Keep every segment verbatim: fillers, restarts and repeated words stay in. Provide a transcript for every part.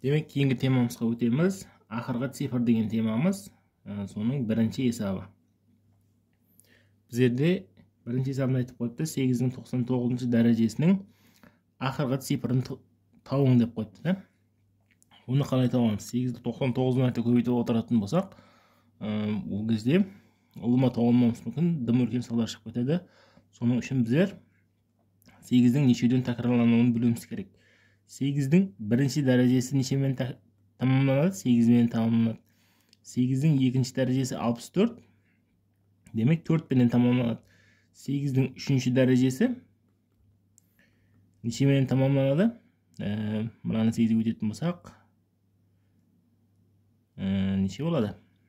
Демек, кейінгі темамызға өтеміз. Ақырғы цифр деген темамыз, соның бірінші есабы. Біздерде бірінші есабын айтып қойыпты, сегіздің тоқсан тоғызыншы дәрежесінің ақырғы цифрын тауың деп қойыпты. Оны қалай табамыз? сегізді тоқсан тоғыз мәрте көбейтіп отыратын болсақ, ол кезде ұлыма табылмауымыз мүмкін, дым үлкен салдар шығып кетеді. Соның үшін біздер сегіздің нешеден тәкрарлануын білуіміз керек. сегіздің бірінші дәрежесі нешемен тамамланады? сегізмен тамамланады. сегіздің екінші дәрежесі алпыс төрт. Демек, төрт пенен тамамланады. сегіздің үшінші дәрежесі нешемен тамамланады? Мынаны сегізге өтетін болсақ, неше болады?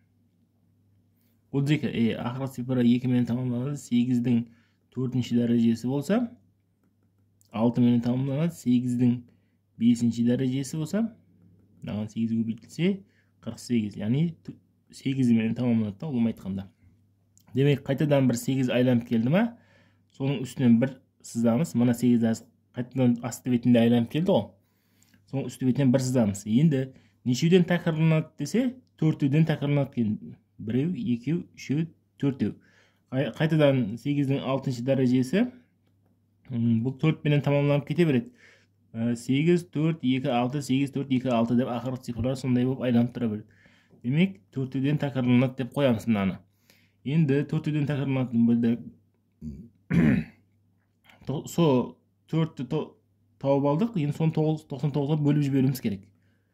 отыз екі. Ақырғы цифры екі менен тамамланады. сегіздің төртінші дәрежесі болса, алты менен тамамланады. сегіздің бесінші дәрежесі болса, мынаған сегізге көбейтілсе қырық сегіз, яғни сегіз менен тамамланады да, ұлым айтқанда. Демек, қайтадан бір сегіз айланып келді ма, соның үстінен бір сызамыз. Мына сегіз қайтадан асты бетінде айланып келді ғой. Соның үсті бетінен бір сызамыз. Енді нешеуден тәкрарланады десе, төртеуден тәкрарланады екен. Біреу, екеу, үшеу, төртеу. Қайтадан сегіздің алтыншы дәрежесі, бұл төрт менен тамамланып кете береді. сегіз, төрт, екі, алты, сегіз, төрт, екі, алты деп ақырғы цифрлар сондай болып айланып тұра береді. Демек, төртеуден тәкрарланады деп қоямыз мынаны. Енді төртеуден тәкрарланатын бөлді. Со төртті тауып алдық, енді соны тоқсан тоғызға бөліп жіберуіміз керек.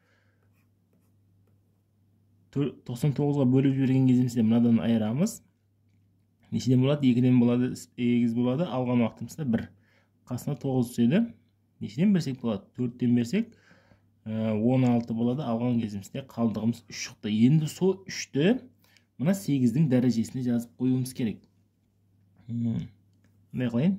тоқсан тоғызға бөліп жіберген кезімізде мынадан айырамыз. Нешеден болады? екіден болады, сегіз болады, алған уақытымызда бір. Қасына тоғыз түседі. Нешеден берсек болады? төрттен берсек он алты болады, алған кезімізде қалдығымыз үш шықты. Енді со үшті мына сегіздің дәрежесіне жазып қоюымыз керек. Қандай қойын?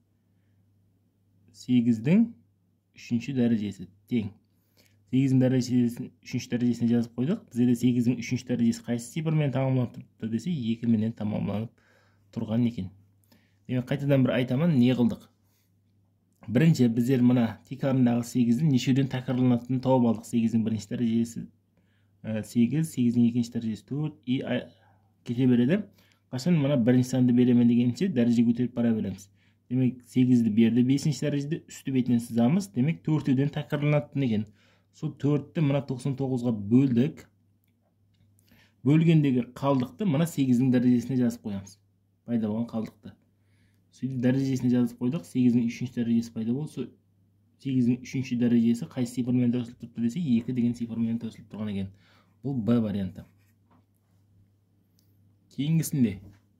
сегіздің үшінші дәрежесі тең. сегіздің дәрежесін үшінші дәрежесіне жазып қойдық. Бізде сегіздің үшінші дәрежесі қайсы цифрмен тамамланып тұрды десе, екі менен тамамланып тұрған екен. Демек, қайтадан бір айтамын, не қылдық? Бірінші, біздер мына текарындағы сегіздің нешеуден тәкрарланатынын тауып алдық. сегіздің бірінші дәрежесі сегіз, сегіздің екінші дәрежесі төрт, и кете береді. Қашан мына бірінші санды беремен дегенше дәреже көтеріп бара береміз. Демек, сегізді берді, бесінші дәрежеде үсті бетінен сызамыз. Демек, төртеуден тәкрарланатын екен. Сол төртті мына тоқсан тоғызға бөлдік. Бөлгендегі қалдықты мына сегіздің дәрежесіне жазып қоямыз. Пайда болған қалдықты. Сөйтіп дәрежесіне жазып қойдық. сегіздің үшінші дәрежесі пайда болды. сегіздің үшінші дәрежесі қайсы цифрмен тәуелсіліп тұрды десе, екі деген цифрмен тәуелсіліп тұрған екен. Бұл Б варианты. Кейінгісінде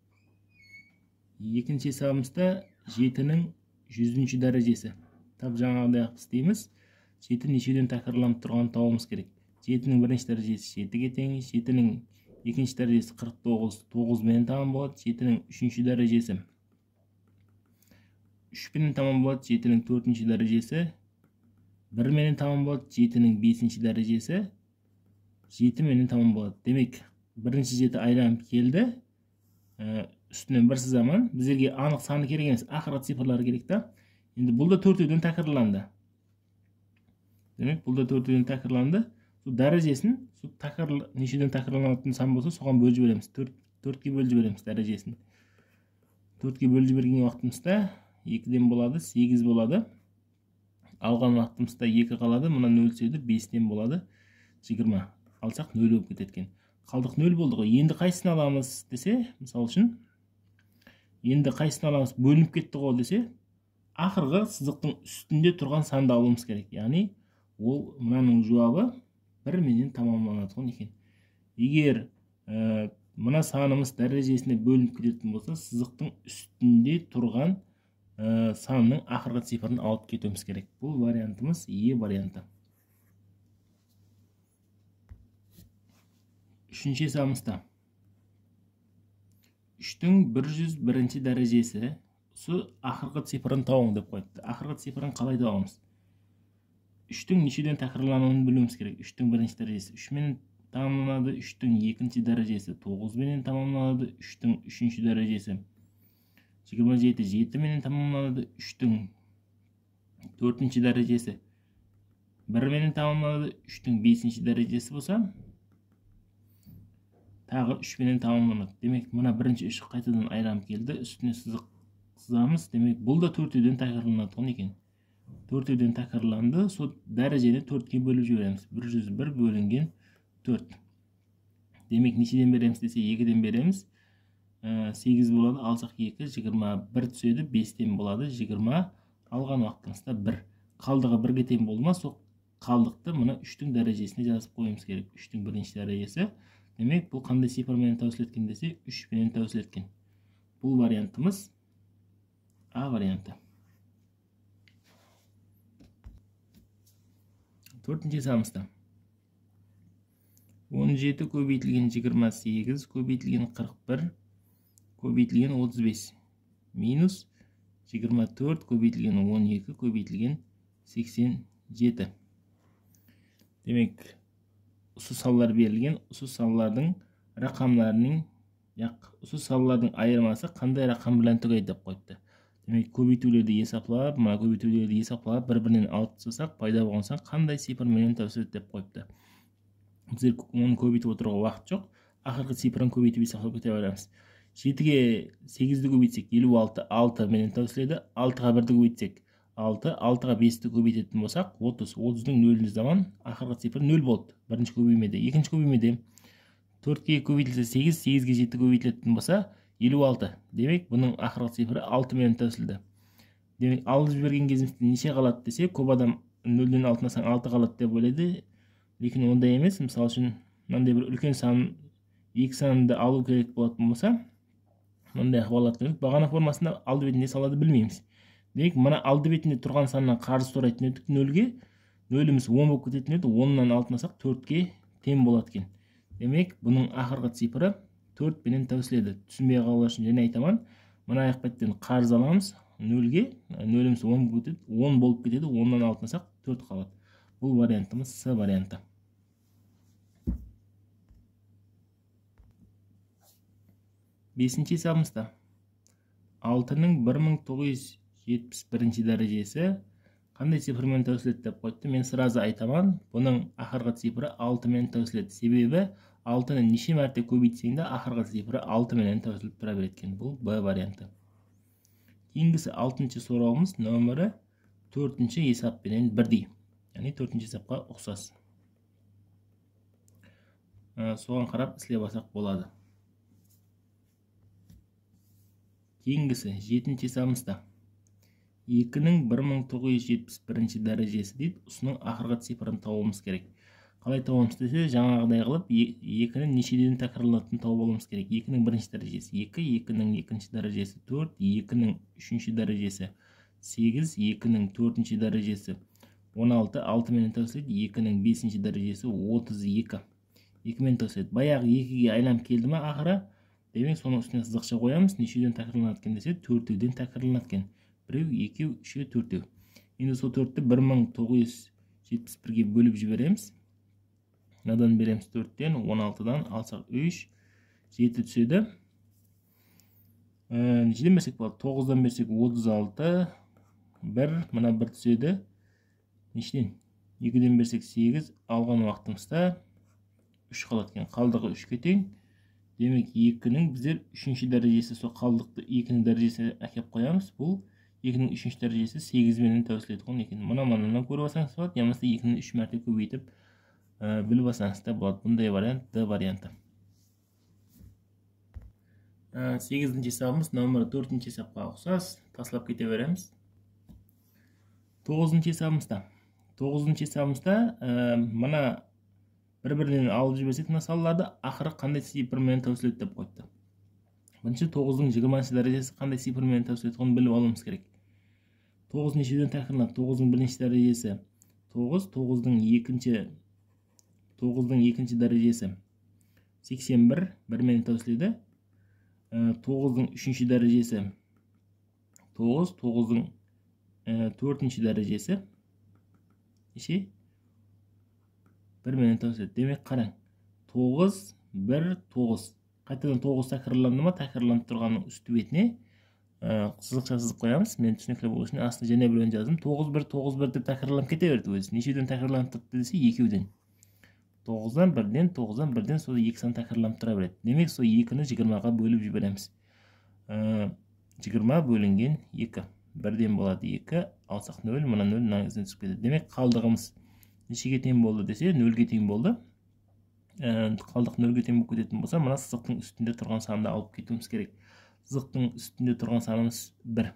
екінші есабымызда жетінің жүзінші дәрежесі. Тап жаңағыдай істейміз. жеті нешеден тәкрарланып тұрғанын табуымыз керек. жетінің бірінші дәрежесі жетіге тең, жетінің екінші дәрежесі қырық тоғыз, тоғыз менен тамам болады. жетінің үшінші дәрежесі үш менен тамам болады. жетінің төртінші дәрежесі бір менен тамам болады. жетінің бесінші дәрежесі жеті менен тамам болады. Демек, бірінші жеті айланып келді. Үстінен бір сызамын. Біздерге анық саны керек емес, ақырғы цифрлары керек та. Енді бұл да төртеуден тәкрарланды. Демек, бұл да төртеуден тәкрарланды. Сол дәрежесін, сол нешеден тәкрарланатын сан болса, соған бөліп жібереміз. төртке бөліп жібереміз дәрежесін. төртке бөліп жіберген уақытымызда екіден болады, сегіз болады. Алған уақытымызда екі қалады. Мына нөл түседі, бестен болады, жиырма. Алсақ нөл болып кететкен. Қалдық нөл болды ғой. Енді қайсысын аламыз десе, мысал үшін, енді қайсысын аламыз бөлініп кетті ғой десе, ақырғы сызықтың үстінде тұрған санды алуымыз керек. Яғни, ол мынаның жауабы бір менен тамамланатын екен. Егер мына санымыз дәрежесіне бөлініп кететін болса, сызықтың үстінде тұрған санның ақырғы цифрын алып кетуіміз керек. Бұл вариантымыз Е варианты. Үшінші есабымызда үштің бір жүз бірінші дәрежесі осы ақырғы цифрын тауың деп қойыпты. Ақырғы цифрын қалай табамыз? үштің нешеден тәкрарлануын білуіміз керек. үштің бірінші дәрежесі үш менен тамамланады. үштің екінші дәрежесі тоғыз менен тамамланады. үштің үшінші дәрежесі жиырма жеті, жеті менен тамамланады. үштің төртінші дәрежесі бір менен тамамланады. үштің бесінші дәрежесі болса, тағы үш менен тамамланады. Демек, мына бірінші үш қайтадан айранып келді. Үстіне сызық сызамыз. Демек, бұл да төртеуден тәкрарланады екен. төртеуден тәкрарланды. Сол дәрежені төртке бөліп жібереміз. бір жүз бір бөлінген төрт. Демек, нешеден береміз десе, екіден береміз. сегіз болады, алсақ екі, жиырма бір түседі, бестен болады, жиырма, алған уақытымызда бір. Қалдығы бірге тең болды ма, сол қалдықты мына үштің дәрежесіне жазып қойымыз керек. үштің бірінші дәрежесі. Демек, бұл қандай цифрменен тәуесіл еткен десе, үш менен тәуесіл еткен. Бұл вариантымыз А варианты. Төртінші сабымызда он жеті көбейтілген жиырма сегіз көбейтілген қырық бір көбейтілген отыз бес минус жиырма төрт көбейтілген он екі көбейтілген сексен жеті. Демек, ұсыс салалар берілген. Ұсыс салалардың рақамларының, яқ, ұсыс салалардың айырмасы қандай рақам білән түгейді деп қойыпты. Демек, көбейтулерді есаплап, мына көбейтулерді есаплап, бір-бірінен алып тастасақ, пайда болған соң қандай цифрменен тәуесіл деп қойыпты. Біздер оны көбейтіп отыруға уақыт жоқ. Ақырғы цифрын көбейтіп есаплап кете береміз. жетіге сегізді көбейтсек елу алты, алты менен тәуесіл еді. алтыға бірді көбейтсек алты, алтыға бесті көбейтетін болсақ отыз, отыздың нөлінші заман ақырғы цифр нөл болды. Бірінші көбеймеде, екінші көбеймеде. төртке көбейтілсе сегіз, сегізге жеті көбейтілетін болса елу алты. Демек, бұның ақырғы цифры алты менен тәуесілді. Демек, алып жіберген кезімізде неше қалады десе, көп адам нөлден алтынасаң алты қалады деп ойлайды. Лекін ондай емес. Мысалы үшін, мынандай бір үлкен сан, екі санды алу керек болатын болса, мындай ақпарат керек. Бағана формасында алды бетінде салады білмейміз. Демек, мына алды бетінде тұрған саннан қарыз сұрайтын едік нөлге. Нөліміз он болып кететін еді. оннан алтынасақ төртке тең болады екен. Демек, бұның ақырғы цифры төрт менен тәуесіл еді. Түсінбей қалулар үшін және айтаман. Мына аяқ беттен қарыз аламыз нөлге. Нөліміз он болып кетеді. он болып кетеді. оннан алтынасақ төрт қалады. Бұл вариантымыз С варианты. Бесінші сабымызда алтының бір мың тоғыз жүз жетпіс бірінші дәрежесі қандай цифрмен тәуесіл еді деп қойыпты. Мен сразу айтаман, бұның ақырғы цифры алты менен тәуесіл еді. Себебі алтыны неше мәрте көбейтсең де ақырғы цифры алты менен тәуесіл тұра береді. Бұл Б варианты. Кейінгісі алтыншы сұрауымыз нөмірі төртінші есаппенен бірдей. Яғни төртінші есапқа ұқсас. Соған қарап ісілеп алсақ болады. Кейінгісі жетінші есабымызда екінің бір мың тоғыз жүз жетпіс бірінші дәрежесі дейді. Осының ақырғы цифрын тауымыз керек. Қалай тауымыз десе, жаңағыдай қылып екінің нешеден тәкрарланатынын тауып алуымыз керек. екінің бірінші дәрежесі екі, екінің екінші дәрежесі төрт, екінің үшінші дәрежесі сегіз, екінің төртінші дәрежесі он алты, алты менен тәуесіл еді. екінің бесінші дәрежесі отыз екі. екі менен тәуесіл еді. Баяғы екіге айланып келді ме ақыры? Демек, соның үстіне сызықша қоямыз. Нешеден тәкрарланады екен десе, төртеуден тәкрарланады екен. Біреу, екеу, үшеу, төртеу. Енді сол төртті бір мың тоғыз жүз жетпіс бірге бөліп жібереміз. Надан береміз төрттен, он алтыдан алсақ үш, жеті түседі. Нешеден берсек болады? тоғыздан берсек отыз алты, бір, мына бір түседі. Нешеден? екіден берсек сегіз, алған уақытымызда үш қалады екен. Қалдығы үшке тең. Демек, екінің біздер үшінші дәрежесі, сол қалдықты екінің дәрежесі әкеп қоямыз. Бұл екінің үшінші дәрежесі сегіз менен тәуесіл еткен екен. Мұна-мұнынан көріп алсаңыз болады. Ямасы екінің үш мәрте көбейтіп біліп алсаңыз да болады. Бұндай вариант Д варианты. сегізінші есабымыз нөмірі төртінші есапқа ұқсас. Таслап кете береміз. тоғызыншы есабымызда. тоғызыншы есабымызда мына бір-бірінен алып жіберсек салаларды ақыры қандай цифрмен тәуесіл еді деп қойыпты. Бірінші тоғыздың жиырмасыншы дәрежесі қандай цифрмен тәуесіл еткен біліп алуымыз керек. тоғыз нешеден тәкрарланады? тоғыздың бірінші дәрежесі тоғыз, тоғыздың екінші тоғыздың екінші дәрежесі сексен бір, бір менен тәуесіл еді. тоғыздың үшінші дәрежесі тоғыз, тоғыздың төртінші дәрежесі неше? бір менен тәуесіл еді. Демек, қараң. тоғыз, бір, тоғыз. Қайтадан тоғыз тәкрарланды ма? Тәкрарланып тұрғанның үсті бетіне сызықша сызып қоямыз. Мен түсінікті болу үшін астына және біреуін жаздым. тоғыз бір тоғыз бір деп тәкрарланып кете берді өзі. Нешеуден тәкрарланып тұрды десе, екеуден. тоғыздан бірден, тоғыздан бірден сол екі сан тәкрарланып тұра береді. Демек, сол екіні жиырмаға бөліп жібереміз. жиырма бөлінген екі. бірден болады екі, алсақ нөл, мына нөл мына ізіне түсіп кетеді. Демек, қалдығымыз нешеге тең болды десе, нөлге тең болды. Қалдық нөлге тең болып кететін болса, мына сызықтың үстінде тұрған санды алып кетуіміз керек. Сызықтың үстінде тұрған санымыз бір.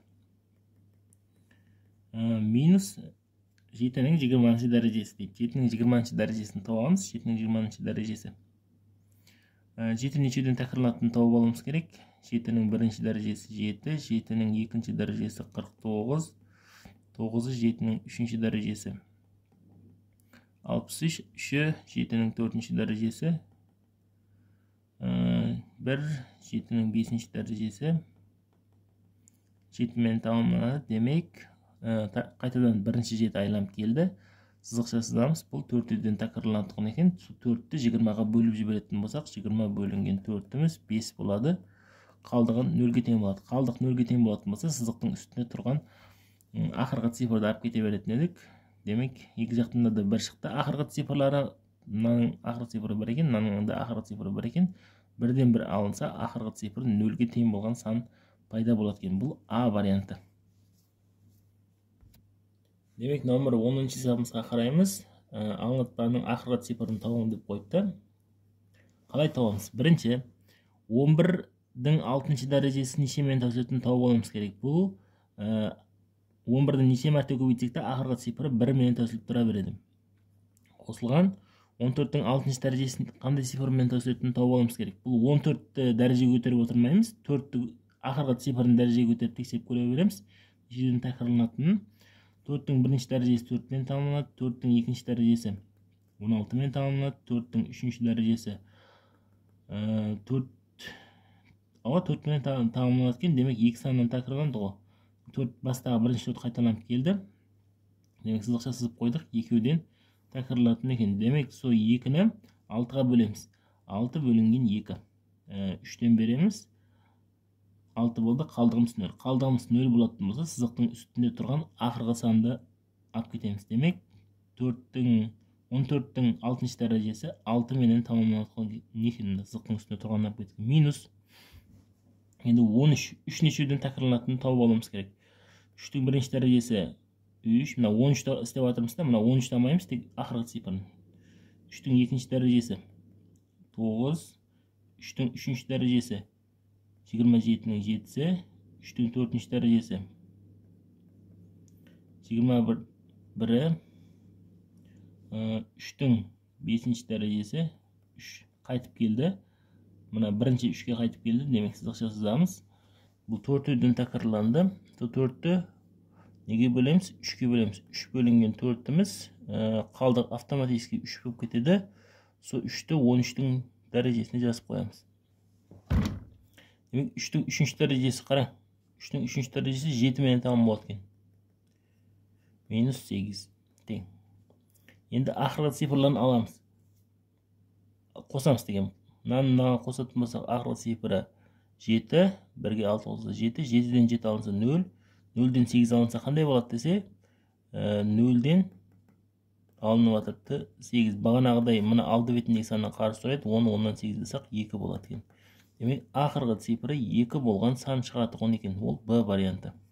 Минус жетінің жиырманыншы дәрежесі дейді. жетінің жиырманыншы дәрежесін табамыз. жетінің жиырманыншы дәрежесі. жеті нешеден тәкрарланатынын тауып алуымыз керек. жетінің бірінші дәрежесі жеті, жетінің екінші дәрежесі қырық тоғыз, тоғызы жетінің үшінші дәрежесі алпыс үш, үші жетінің төртінші дәрежесі, бір жетінің бесінші дәрежесі, жетімен тамамlanады. Демек, қайтадан бірінші жеті айланып келді. Сызықша сызамыз. Бұл төрттерден тәкрарланған екен. төртті жиырмаға бөліп жіберетін болсақ, жиырма бөлінген төртіміз бес болады. Қалдығын нөлге тең болады. Қалдық нөлге тең болатын болса, сызықтың үстінде тұрған ақырғы цифрды алып кете беретін едік. Демек, екі жақтында да бір шықты. Ақырғы цифрлары, мынаның ақырғы цифры бір екен, мынаның да ақырғы цифры бір екен. Бірден бір алынса, ақырғы цифр нөлге тең болған сан пайда болады екен. Бұл А варианты. Демек, номер оныншы сабымызға қараймыз. Аңғытпаның ақырғы цифрын табуын деп қойыпты. Қалай табамыз? Бірінші, он бірдің алтыншы дәрежесі нешемен тәуелетін тауып алуымыз керек. Бұл он бірді неше мәрте көбейтсек те ақырғы цифры бір менен тәуеліп тұра береді. Қосылған он төрттің алтыншы дәрежесін қандай цифрмен тәуелетін тауып алуымыз керек. Бұл он төртті дәрежеге көтеріп отырмаймыз. төртті ақырғы цифрын дәрежеге көтеріп тексеріп көре береміз. Нешеден тәкрарланатынын. төрттің бірінші дәрежесі төртпен тамамlanады, төрттің екінші дәрежесі он алтымен тамамlanады, төрттің үшінші дәрежесі төрт ауа төртпен тамамlanады екен. Демек, екі саннан тәкрарланды ғой. төрт бастағы бірінші төрт қайталанып келді. Демек, сызықша сызып қойдық. екеуден тәкрарланатын екен. Демек, сол екіні алтыға бөлеміз. алты бөлінген екі. үштен береміз. алты болды, қалдығымыз нөл. Қалдығымыз нөл болатын болса, сызықтың үстінде тұрған ақырғы санды алып кетеміз. Демек, он төрттің алтыншы дәрежесі алты менен тамамlanатын екен. Сызықтың үстінде тұрған алып кеткен. Минус. Енді он үш. үш нешеуден тәкрарланатынын тауып алуымыз керек. үштің бірінші дәрежесі үш. Мына он үшті істеп жатырмыз да, мына он үшті алмаймыз, тек ақырғы цифрын. үштің екінші дәрежесі тоғыз. үштің үшінші дәрежесі жиырма жетінің жетісі, үштің төртінші дәрежесі жиырма бірі, үштің бесінші дәрежесі үш қайтып келді. Мына бірінші үшке қайтып келді. Демек, сызықша сызамыз. Бұл төрттерден тәкрарланды. Сол төртті неге бөлеміз? үшке бөлеміз. үш бөлінген төртіміз қалдық автоматически үш болып кетеді. Сол үшті он үштің дәрежесіне жазып қоямыз. Демек, үштің үшінші дәрежесі қара. үштің үшінші дәрежесі жеті менен тамам болады екен. Минус сегіз. Тең. Енді ақырғы цифрларын аламыз. Қосамыз деген. Мынаны қосатын болсақ, ақырғы цифры жеті, бірге алты қосылса жеті, жетіден жеті алынса нөл, нөлден сегіз алынса қандай болады десе, нөлден алынып жатырды сегіз. Бағанағыдай мына алды бетіндегі саннан қарсы тұрады, он, оннан сегіз десақ екі болады екен. Демек, ақырғы цифры екі болған сан шығатұғын екен. Ол Б варианты.